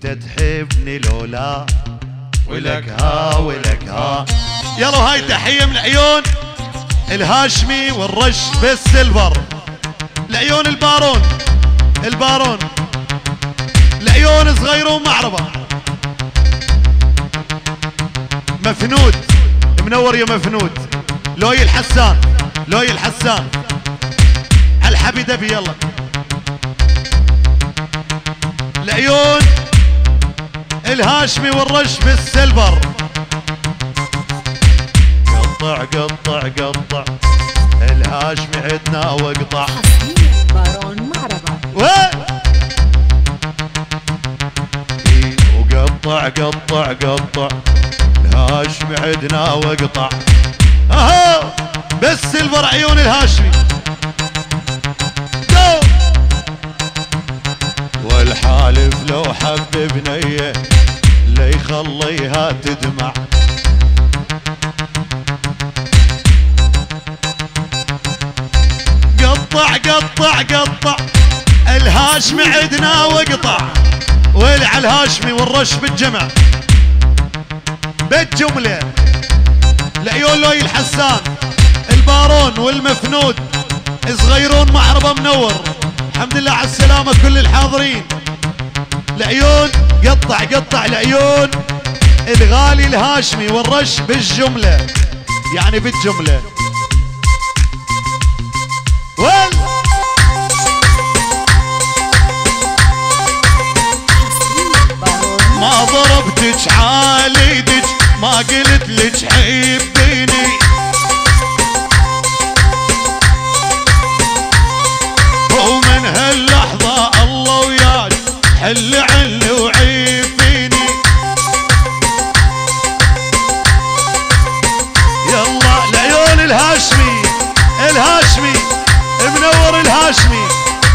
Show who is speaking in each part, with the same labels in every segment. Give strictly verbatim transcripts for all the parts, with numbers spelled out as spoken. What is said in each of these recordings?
Speaker 1: انت تحبني لولا ولك ها ولك ها. يلا هاي تحية من عيون الهاشمي والرش بالسيلفر، لعيون البارون البارون، لعيون صغيرون معربة. مفنود منور يا مفنود، لوي الحسان لوي الحسان على الحبيدبي. يلا لعيون الهاشمي والرش بالسيلفر. قطع قطع قطع الهاشمي عدنا واقطع.
Speaker 2: بارون معربة.
Speaker 1: وين وقطع قطع قطع الهاشمي عدنا واقطع. اهو بالسيلفر عيون الهاشمي. جو والحالف لو حب بنيه لا يخليها تدمع. قطع قطع قطع الهاشمي عدنا واقطع. ويلي على الهاشمي والرش بالجمع بالجملة. لعيون لوي الحسان البارون والمفنود صغيرون معربة منور. الحمد لله على السلامة كل الحاضرين. لعيون قطع قطع لعيون الغالي الهاشمي والرش بالجملة، يعني بالجملة. ويل ما ضربتك عاليدك ما قلت لك حبيني، ومن هاللحظة الله وياك حل عني وعيفيني. يلا لعيون الهاشمي الهاشمي منور الهاشمي.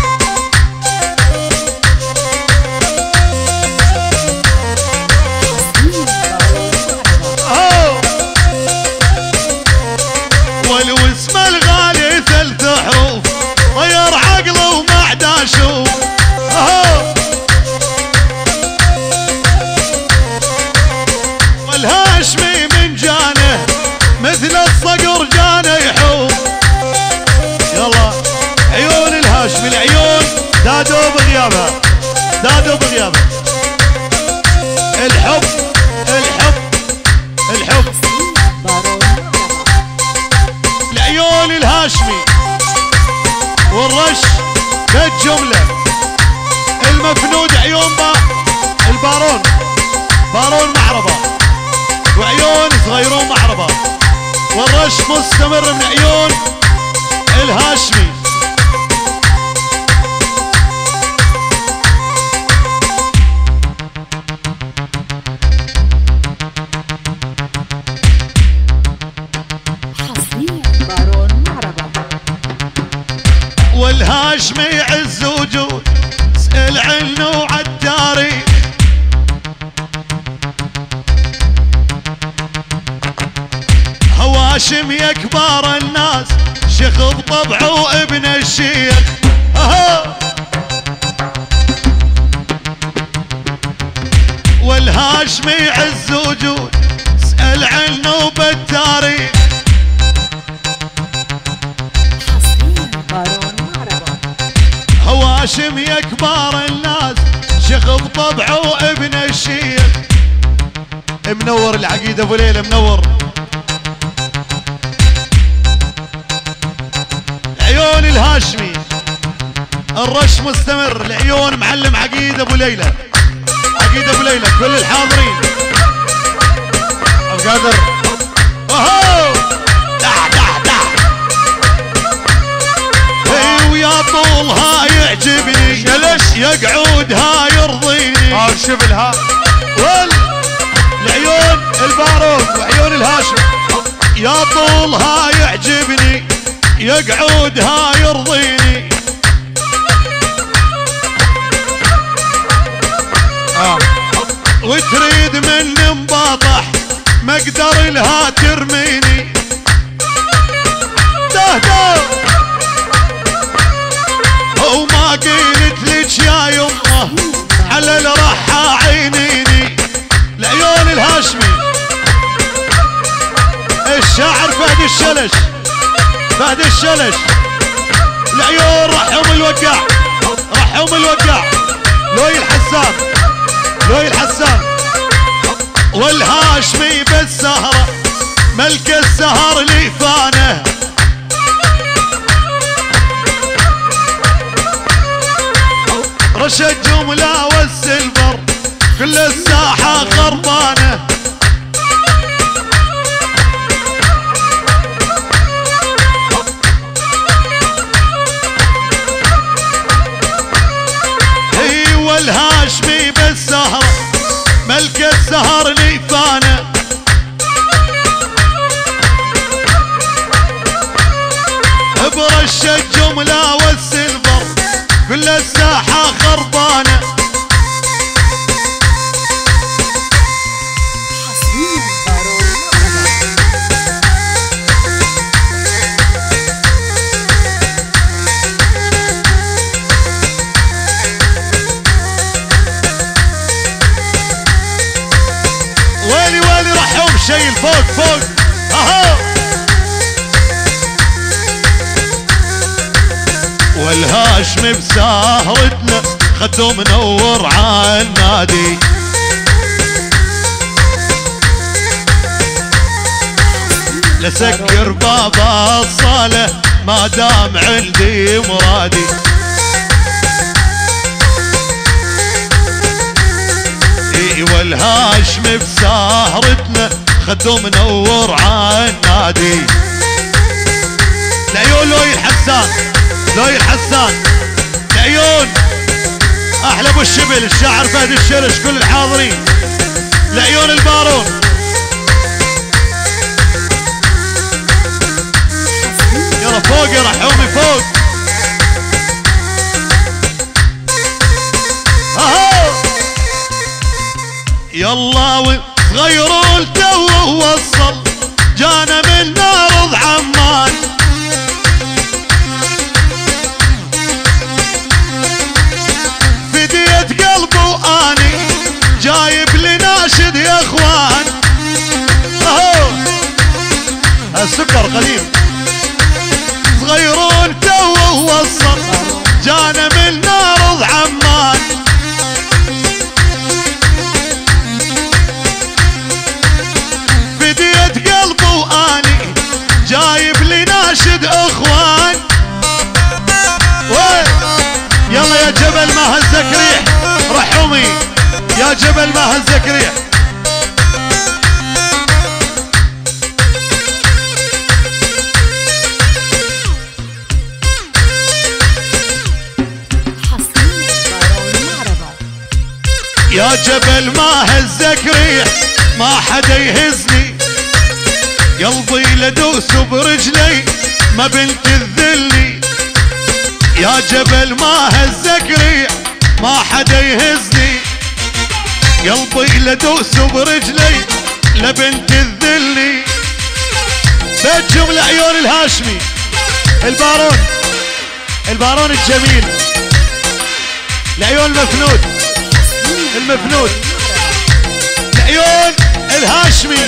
Speaker 1: والوسم الغالي ثلاث حروف طير عقله وما عدا اشوف. اهو والهاشمي من جانه مثل الصقر جانه يحوف. يلا عيون الهاشمي العيون دادوا بغيابها دادوا بغيابها. الحب الحب الحب لعيون الهاشمي والرش بالجملة. المفنود عيون با البارون بارون معربة، وعيون صغيرون معربة، والرش مستمر من عيون الهاشمي. والهاشمي يعز وجود اسأل عنه عالتاريخ. هواشم يا كبار الناس شيخ بطبعه ابن الشيخ. اهو والهاشمي يعز وجود اسأل عنه بالتاريخ. هواشم يا كبار الناس شيخ بطبعه ابن الشيخ. منور العقيد ابو ليلى منور. عيون الهاشمي الرش مستمر لعيون معلم عقيد ابو ليلى عقيد ابو ليلى كل الحاضرين. ابو قادر اهو دح دح دح. اي ويا طولها يعجبني ليش يقعدها يرضيني.
Speaker 3: ها شبلها
Speaker 1: وال لعيون البارون وعيون الهاشم يا طولها يعجبني يقعدها يرضيني.
Speaker 3: آه.
Speaker 1: وتريد من مباطح ما اقدر لها ترميني. ده ده وما قلت لك يا يمه على الرحى عيني. الشلش فهد الشلش العيون رحهم الوقع رحهم الوقع لوي الحسان لوي الحسان والهاشمي بالسهرة ملك السهر لي فانه رشد جملة والسلفر كل الساحة خربانة هي والهاشمي بالسهر ملك السهر لي فانه برش الجملة والسلفر كل الساحة خربانة ويلي ويلي رحوم شيل فوق فوق اهو والهاشم بسهرتنا خدو منور عالنادي لسكر باب الصالة ما دام عندي مرادي اي والهاشم بسهرتنا خدو منور عالنادي العيون لوي الحسان لوي الحسان العيون احلى ابو الشبل الشاعر فهد الشرش كل الحاضرين العيون البارون يلا فوق يا رحومي فوق اهو يلا صغيروا التو وصل جانا من نار عمان فديت قلبه اني جايب لي ناشد يا اخوان اهو السكر قديم صغيرون تو وصل جانا من نار عمان فديت قلبه اني جايب لي ناشد اخوان وين يلا يا جبل ما هزك ريح رحومي يا جبل ما هزك ريح يا جبل ما هزك ريح ما حدا يهزني قلبي لدوس برجلي ما بنت الذلي يا جبل ما هزك ريح ما حدا يهزني قلبي لدوس برجلي لبنت الذلي بيتكم العيون الهاشمي البارون البارون الجميل العيون المفنود المفنود العيون الهاشمي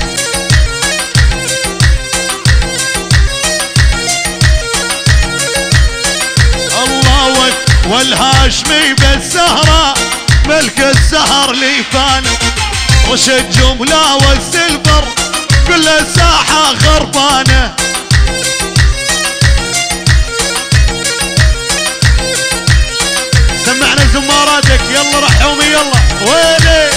Speaker 1: الله والهاشمي بالسهرة ملك السهر لي فان رشد جملة والسلفر كل الساحة خربانة سمعنا زماراتك يلا رحومي يلا ويلي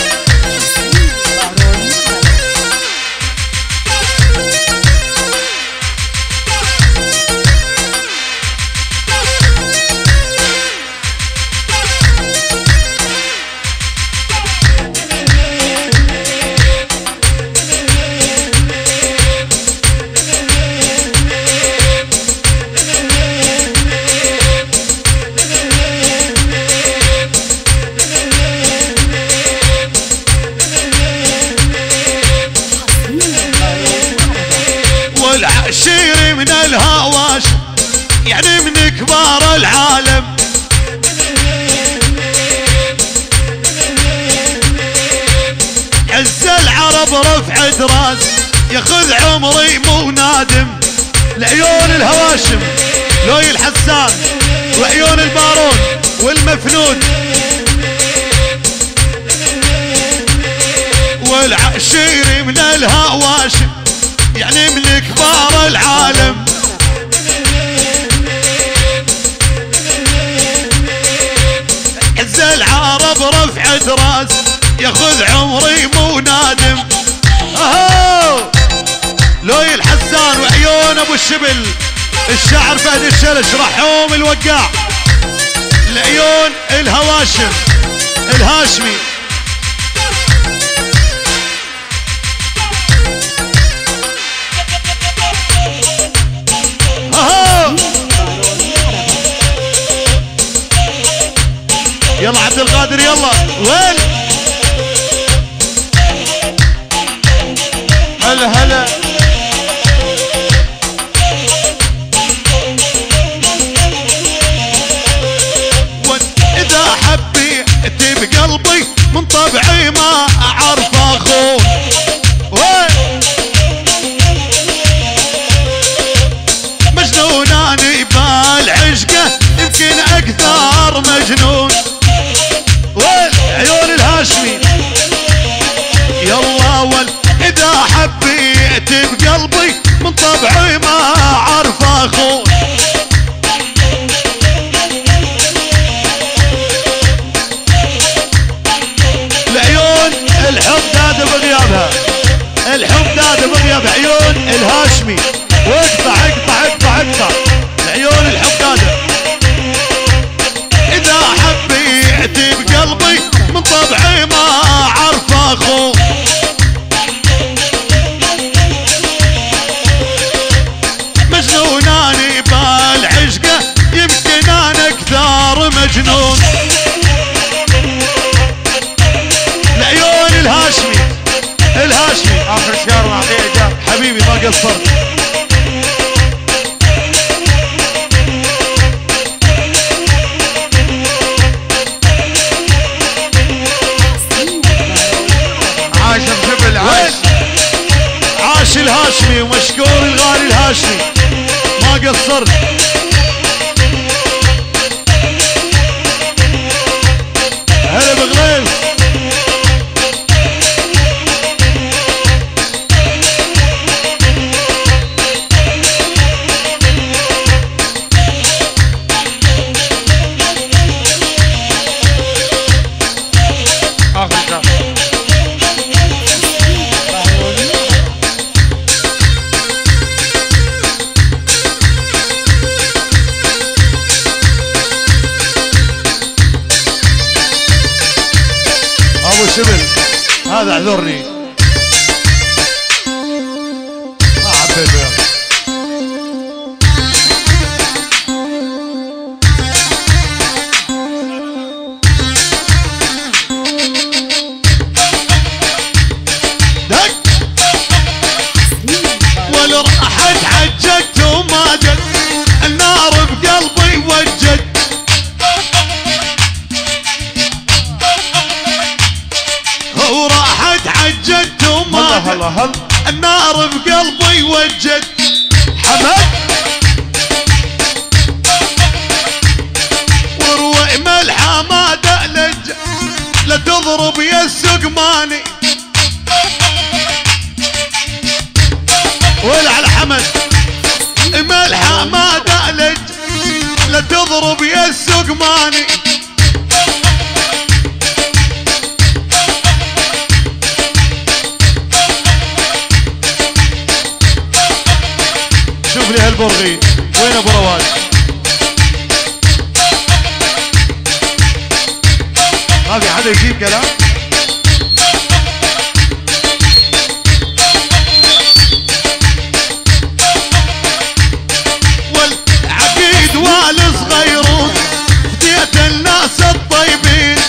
Speaker 1: والعشير من الهواش يعني من كبار العالم عز العرب رفع دراس ياخذ عمري مو نادم. لعيون الهواشم لوي الحسان وعيون البارون والمفنود والعشيري من الهواشم يعني من كبار العالم. عز العرب رفعت راس ياخذ عمري مو نادم. اهو لوي الحسان وعيون ابو الشبل الشاعر فهد الشلش رحوم الوقاع. العيون الهواشم الهاشمي اهو. يلا عبد القادر يلا وين هلا هلا. واذا حبيت بقلبي من طبعي ما اعرف اخون. وين مجنوناني بالعشقه يمكن اكثر مجنون. وين عيون الهاشمي يلا ول اذا حبيت بقلبي من طبعي ما اعرف اخون. العيون الحب داد بغيابها الحب داد بغياب عيون الهاشمي. واقطع اقطع اقطع اقطع العيون الحب داد. اذا حبيت بقلبي من طبعي ما اعرف اخون. مجنوناني بالعشقه يمكن انا اكثر مجنون. العيون الهاشمي الهاشمي
Speaker 3: اخر شهر معطيه اجابه
Speaker 1: حبيبي ما قصرت.
Speaker 3: عاش بجبل عاش
Speaker 1: عاش الهاشمي ومشكور الغالي الهاشمي ما قصرت. هلا بغليل
Speaker 3: اخر شهر.
Speaker 1: ابو شبل هذا اعذرني ما حبيته يا أخي. دق ولا راحت عججت وما جت النار بقلبي وجت. وراحت عججت وما
Speaker 3: هلا هلا هلا.
Speaker 1: النار بقلبي وجت. حمد وروي ملحه ما دلج لا تضرب يا السقماني. ولا على حمد ملحه ما دلج لا تضرب يا السقماني. شوف لي هالبرغي وين ابو رواج. ما في حدا يجيب كلام. والعقيد والصغيرون فديت الناس الطيبين.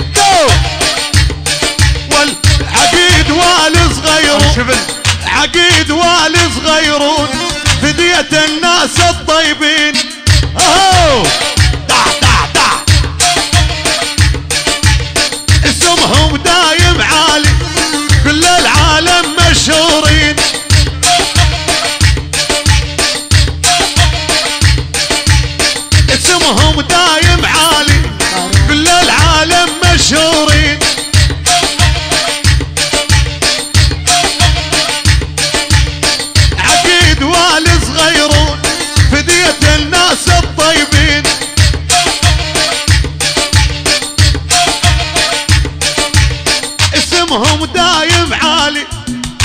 Speaker 1: والعقيد والصغيرون عقيد والصغيرون فديت الناس الطيبين. اهو دع دع دع اسمهم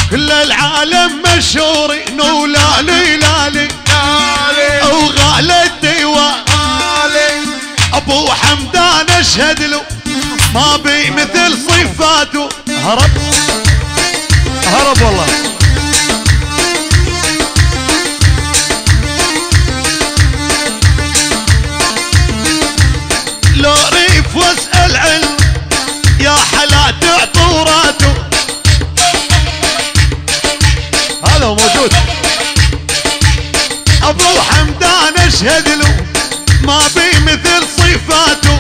Speaker 1: كل العالم مشهورين ولالي لالي وغالي الديوان ابو حمدان اشهد له ما بي مثل صفاته. هرب هرب والله. لو ريف واسأل علم يا حلا تعطوراته. هذا هو موجود. ابو حمدان اشهد له ما بي مثل صفاته.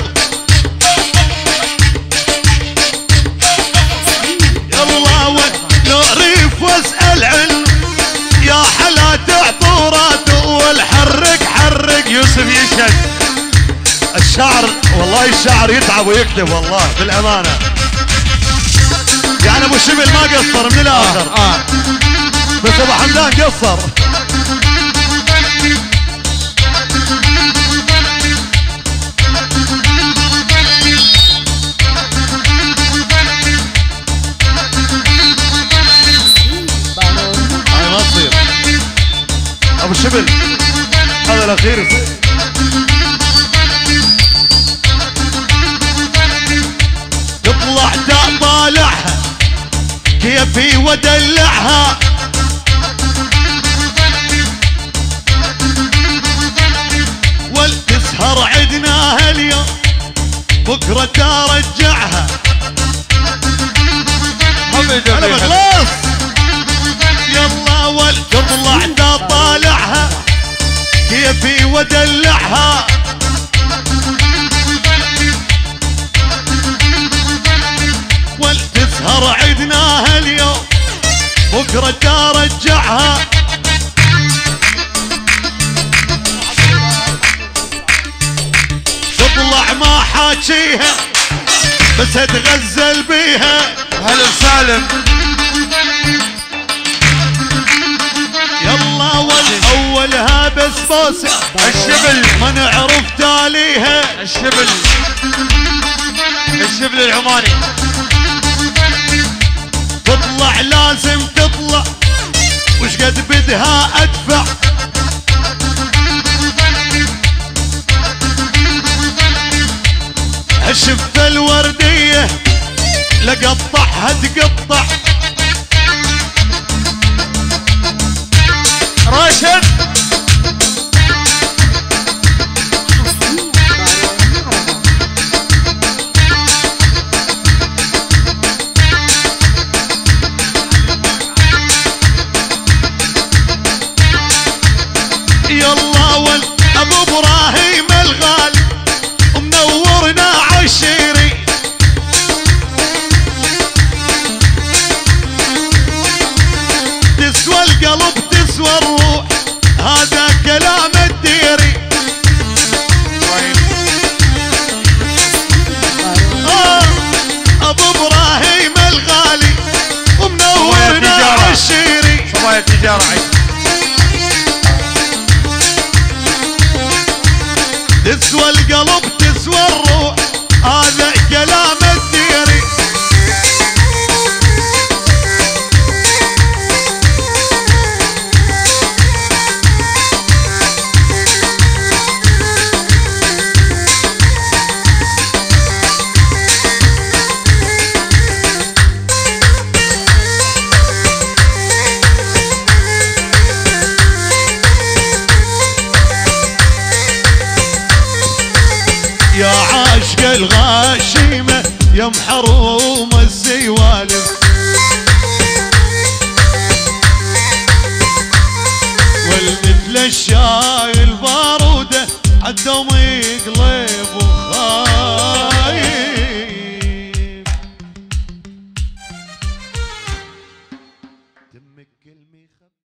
Speaker 1: يلا لو ريف واسأل علم يا حلا تعطوراته. والحرك حرك
Speaker 3: يوسف يشهد.
Speaker 1: الشعر والله الشعر يتعب ويكتب والله بالامانه. يعني ابو شبل ما قصر من الاخر.
Speaker 3: آه. آه.
Speaker 1: بس ابو حمدان قصر. هاي ما تصير. ابو شبل هذا الاخير يصير. تطلع طالعها كيفي ودلعها. والتسهر عدناها اليوم بكره ترجعها. انا بخلص. يلا والتطلع طالعها كيفي ودلعها. والتسهر عدناها اليوم بكره ترجعها. تطلع ما حاجيها بس اتغزل بيها.
Speaker 3: هلا سالم.
Speaker 1: يلا والاولها بس بوسه
Speaker 3: الشبل
Speaker 1: ما نعرف تاليها.
Speaker 3: الشبل الشبل العماني.
Speaker 1: تطلع لازم تطلع وش قد بدها ادفع. الشفة الوردية لقطعها تقطع.
Speaker 3: راشد
Speaker 1: يلا ول ابو ابراهيم الغالي ومنورنا عشيري. تسوى القلب تسوى الروح هذا كلام الديري. آه ابو ابراهيم الغالي ومنورنا عشيري.
Speaker 3: صبايا تجارة عيد.
Speaker 1: تسوى القلب تسوى الروح هذا كلام الديري. يا عاشق الغاشيمة يا محروم الزوالف. والمثل الشاي البارودة عالدوم يقلب وخايف.